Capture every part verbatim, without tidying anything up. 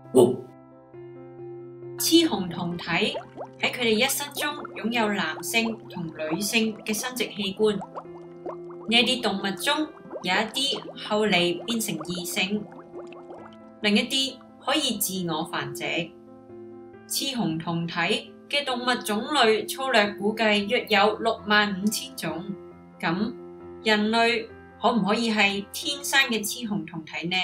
雌雄同體喺佢哋一生中擁有男性同女性嘅生殖器官。呢啲動物中有一啲後嚟變成異性，另一啲可以自我繁殖。雌雄同體嘅動物種類粗略估計約有六萬五千種。咁人類可唔可以係天生嘅雌雄同體呢？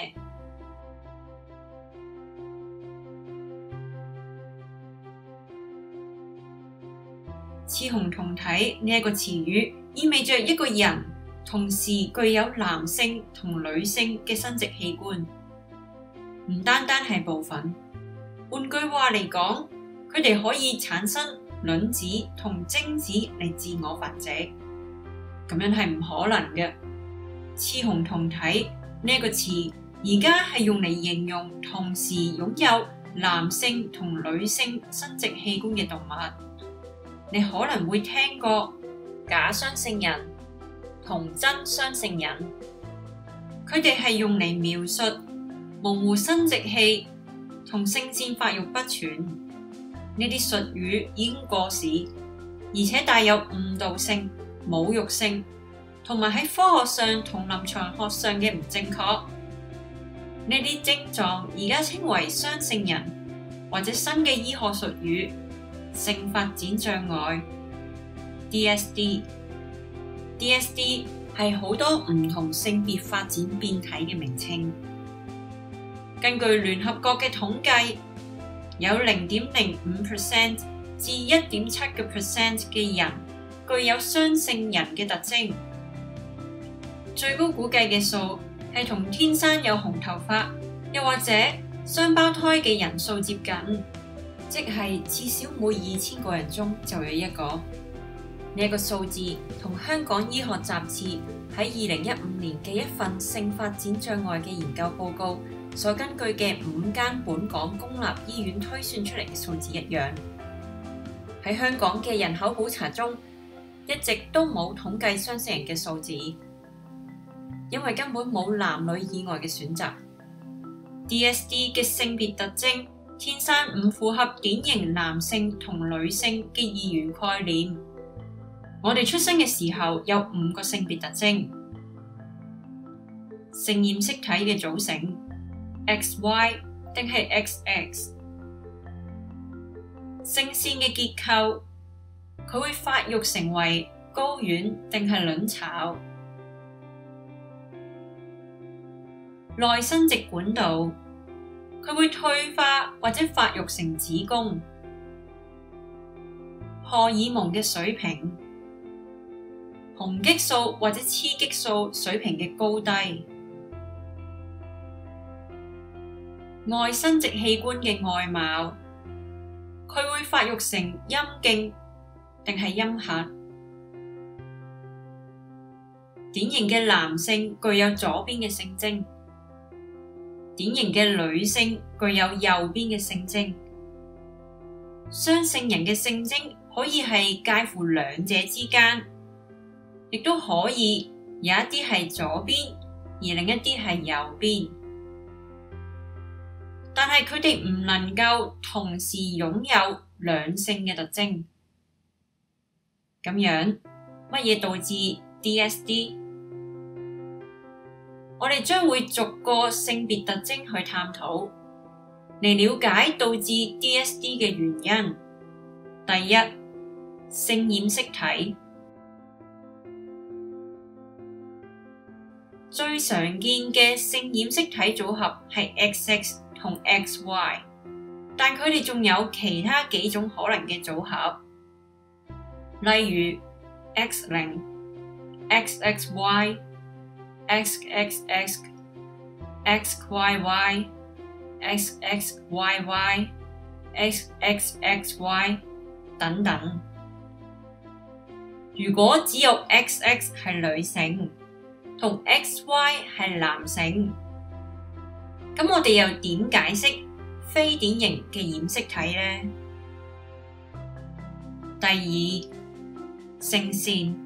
雌雄同體呢一個詞語意味着一個人同時具有男性同女性嘅生殖器官，唔單單係部分。換句話嚟講，佢哋可以產生卵子同精子嚟自我繁殖，咁樣係唔可能嘅。雌雄同體呢一個詞而家係用嚟形容同時擁有男性同女性生殖器官嘅動物。你可能會聽過假雙性人同真雙性人，佢哋係用嚟描述模糊生殖器同性腺發育不全。呢啲術語已經過時，而且帶有誤導性、侮辱性，同埋喺科學上同臨床學上嘅唔正確。呢啲症狀而家稱為雙性人，或者新嘅醫學術語性發展障礙 D S D。D S D 係好多唔同性別發展變體嘅名稱。根據聯合國嘅統計，有零點零五 percent 至一點七個 percent 嘅人具有雙性人嘅特徵。最高估計嘅數係同天生有紅頭髮又或者雙胞胎嘅人數接近，即係至少每二千個人中就有一個。呢一個數字同香港醫學雜誌喺二零一五年嘅一份性發展障礙嘅研究報告所根據嘅五間本港公立醫院推算出嚟嘅數字一樣。喺香港嘅人口普查中，一直都冇統計雙性人嘅數字，因為根本冇男女以外嘅選擇。D S D 嘅性別特徵天生唔符合典型男性同女性嘅二元概念。我哋出生嘅時候有五個性別特徵：性染色體嘅組成 X Y 定係 X X， 性腺嘅結構，佢會發育成為睾丸定係卵巢，內生殖管道，佢會退化或者發育成子宮，荷爾蒙嘅水平，雄激素或者雌激素水平嘅高低，外生殖器官嘅外貌，佢會發育成陰莖定係陰核。典型嘅男性具有左邊嘅性徵，典型嘅女性具有右邊嘅性徵。雙性人嘅性徵可以係介乎兩者之間，亦都可以有一啲係左邊，而另一啲係右邊。但係佢哋唔能夠同時擁有兩性嘅特徵。咁樣，乜嘢導致 D S D？ 我哋將會逐個性別特徵去探討，嚟了解導致 D S D 嘅原因。第一，性染色體。最常見嘅性染色體組合係 X X 同 X Y， 但佢哋仲有其他幾種可能嘅組合，例如 X 零、X X Y、X X X、X Y Y、X X Y Y、X X X Y 等等。如果只有 X X 係女性，同 X Y 係男性，咁我哋又點解釋非典型嘅染色體呢？第二，性腺。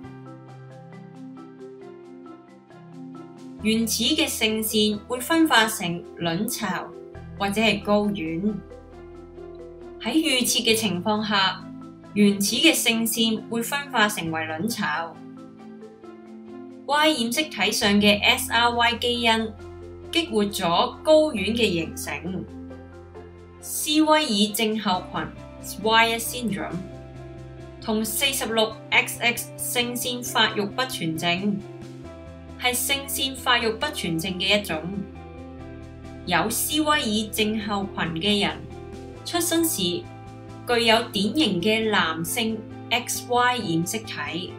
原始嘅性腺會分化成卵巢、 或者係睾丸。喺預設嘅情況下，原始嘅性腺會分化成為卵巢。Y 染色體上嘅 S R Y 基因激活咗睾丸嘅形成。斯威爾症候群 （Swyer Syndrome） 同四十六 X X 性腺發育不全症係性腺發育不全症嘅一種。有斯威爾症候群嘅人出生時具有典型嘅男性 X Y 染色體，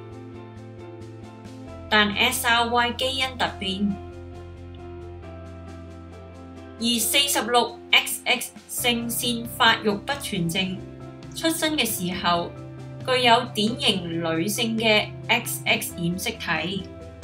但 S R Y 基因突變，而四十六 X X 性腺發育不全症出生嘅時候具有典型女性嘅 X X 染色體，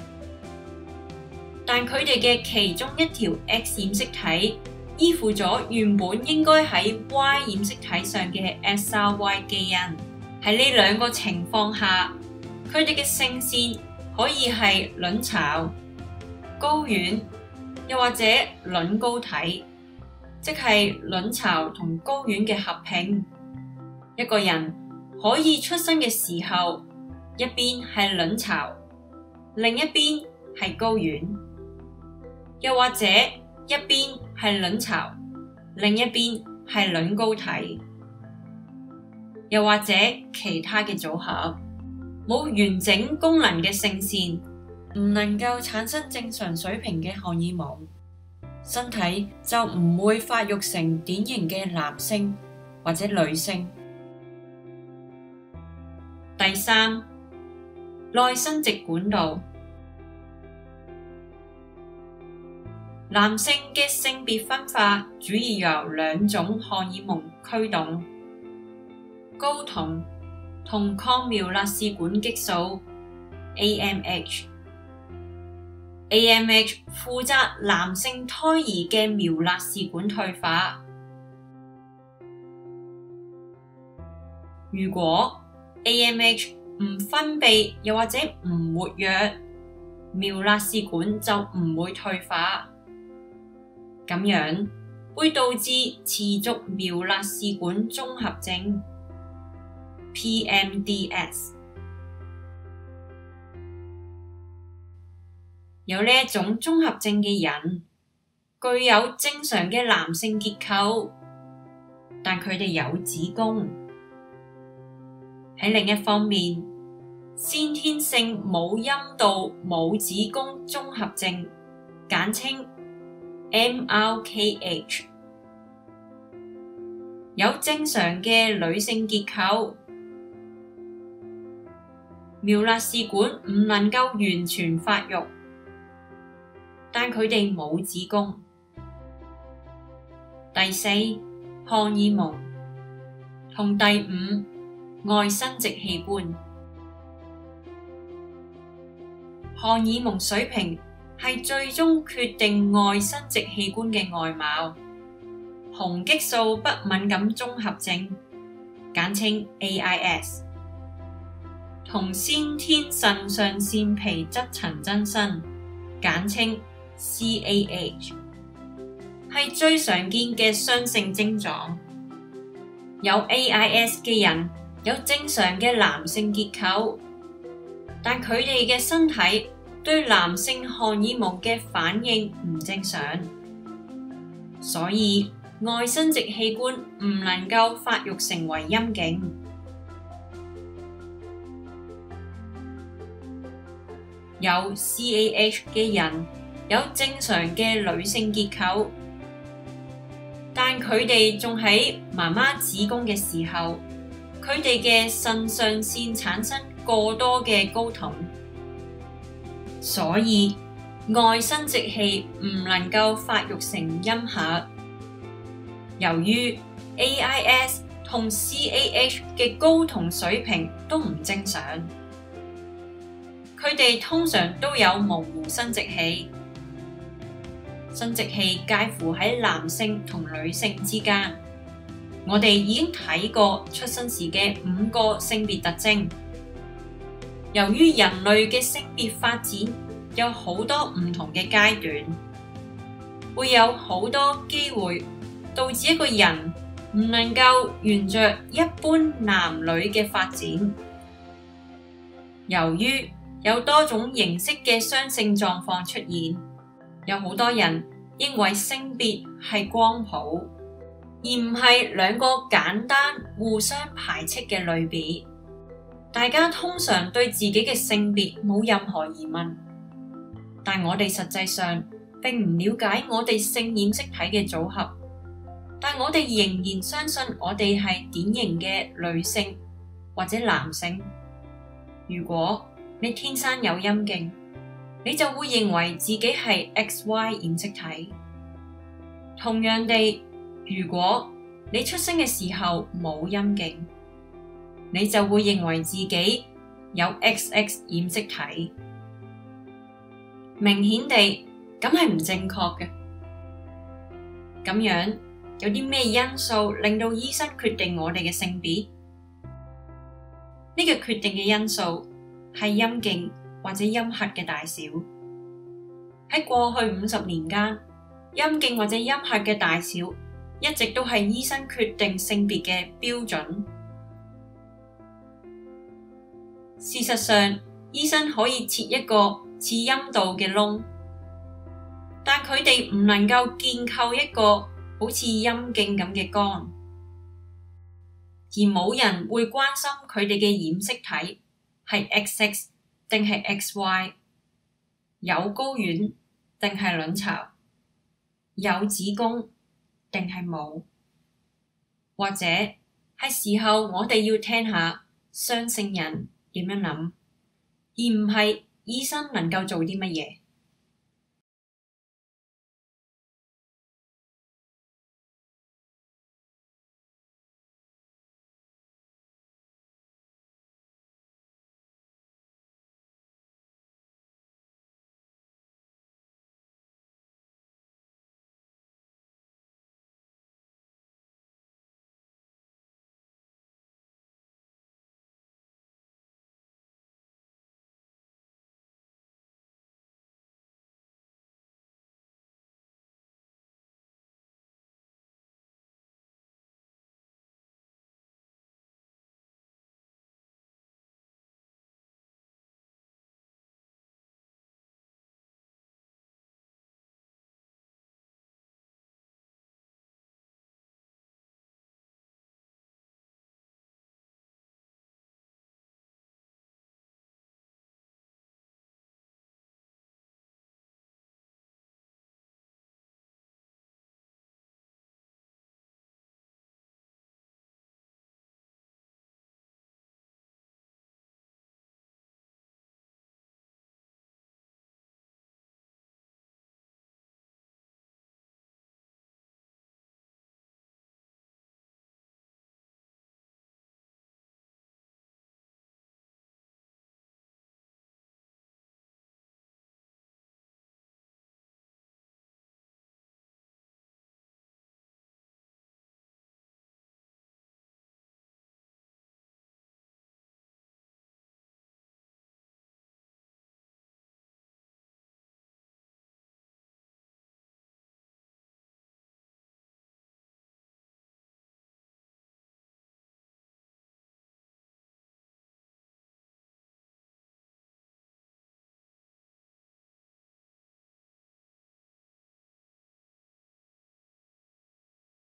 但佢哋嘅其中一條 X 染色體依附咗原本應該喺 Y 染色體上嘅 S R Y 基因。喺呢兩個情況下，佢哋嘅性腺可以係卵巢、睾丸，又或者卵睾體，即係卵巢同睾丸嘅合併。一個人可以出生嘅時候，一邊係卵巢，另一邊係睾丸，又或者一邊係卵巢，另一邊係卵睾體，又或者其他嘅組合。冇完整功能嘅性腺，唔能夠產生正常水平嘅荷爾蒙，身體就唔會發育成典型嘅男性或者女性。第三，內生殖管道。男性嘅性別分化主要由兩種荷爾蒙驅動：睾酮同抗苗勒氏管激素 A M H。A M H 負責男性胎兒嘅苗勒氏管退化。如果 A M H 唔分泌又或者唔活躍，苗勒氏管就唔會退化。咁樣會導致持續苗勒氏管綜合症 P M D S。 有呢一種綜合症嘅人，具有正常嘅男性結構，但佢哋有子宮。喺另一方面，先天性冇陰道冇子宮綜合症，簡稱M R K H， 有正常嘅女性結構，苗勒氏管唔能夠完全發育，但佢哋冇子宮。第四，荷爾蒙同第五，外生殖器官。荷爾蒙水平係最終決定外生殖器官嘅外貌。雄激素不敏感綜合症，簡稱 A I S， 同先天腎上腺皮質層增生，簡稱 C A H， 係最常見嘅雙性徵狀。有 A I S 嘅人有正常嘅男性結構，但佢哋嘅身體對男性荷爾蒙嘅反應唔正常，所以外生殖器官唔能夠發育成為陰莖。有 C A H 嘅人有正常嘅女性結構，但佢哋仲喺媽媽子宮嘅時候，佢哋嘅腎上腺產生過多嘅睾酮，所以外生殖器唔能夠發育成陰核。由於 A I S 同 C A H 嘅睾酮水平都唔正常，佢哋通常都有模糊生殖器。生殖器介乎喺男性同女性之間。我哋已經睇過出生時嘅五個性別特徵。由於人類嘅性別發展有好多唔同嘅階段，會有好多機會導致一個人唔能夠沿着一般男女嘅發展。由於有多種形式嘅雙性狀況出現，有好多人認為性別係光譜，而唔係兩個簡單互相排斥嘅類別。大家通常對自己嘅性別冇任何疑問，但我哋實際上並唔了解我哋性染色體嘅組合，但我哋仍然相信我哋係典型嘅女性或者男性。如果你天生有陰莖，你就會認為自己係 X Y 染色體。同樣地，如果你出生嘅時候冇陰莖，你就會認為自己有 X X 染色體。明顯地，咁係唔正確嘅。咁樣有啲咩因素令到醫生決定我哋嘅性別？呢個決定嘅因素係陰莖或者陰核嘅大小。喺過去五十年間，陰莖或者陰核嘅大小一直都係醫生決定性別嘅標準。事實上，醫生可以切一個似陰道嘅窿，但佢哋唔能夠建構一個好似陰莖咁嘅肝。而冇人會關心佢哋嘅染色體係 X X 定係 X Y， 有睾丸定係卵巢，有子宮定係冇，或者係時候我哋要聽下雙性人點樣諗，而唔係醫生能夠做啲乜嘢。